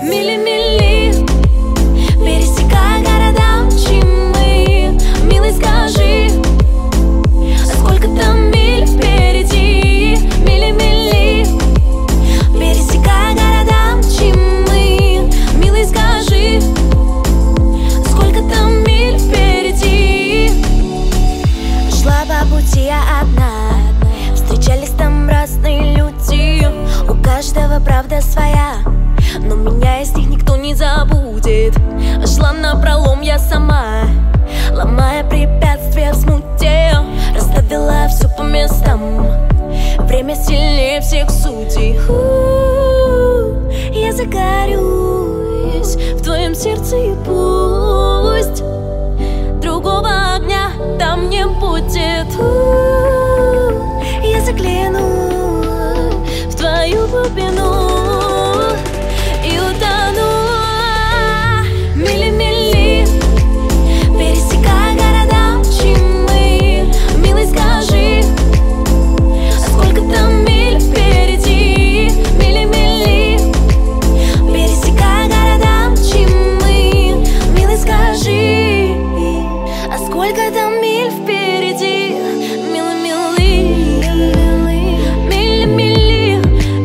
Мили-мили, пересекая города, чимы. Милый, скажи, а сколько там миль впереди? Мили-мили, пересекая города, чимы. Милый, скажи, сколько там миль впереди? Шла по пути я одна, встречались там разные люди. У каждого правда своя, но меня из них никто не забудет. Шла напролом я сама, ломая препятствия в смуте. Расставила все по местам, время сильнее всех судей. Я загорюсь в твоем сердце, и пусть другого огня там не будет. Я загляну в твою глубину и утону. Мили-мили, пересекая города, чимы. Милый, скажи, а сколько там миль впереди? Мили-мили, пересекая города, чимы. Милый, скажи, а сколько там миль впереди? Милый-милый, мили-мили,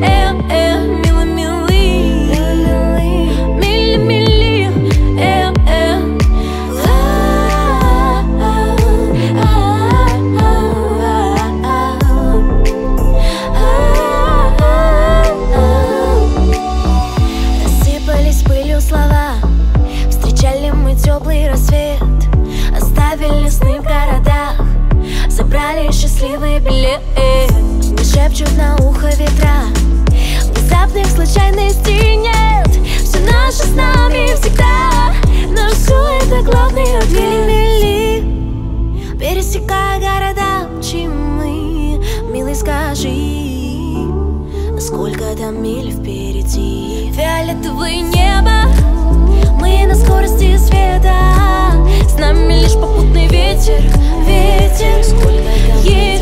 рассыпались пылью слова, встречали мы теплый рассвет, оставили сны в городах, забрали счастливый билет. Мне шепчут на ухо ветра, внезапных случайностей нет. Все наше с нами всегда, но все это главный ответ. Мили-мили, пересекая города, чимы. Милый, скажи, сколько там миль впереди? Фиолетовое небо, мы на скорости света, с нами лишь попутный ветер, ветер. Сколько там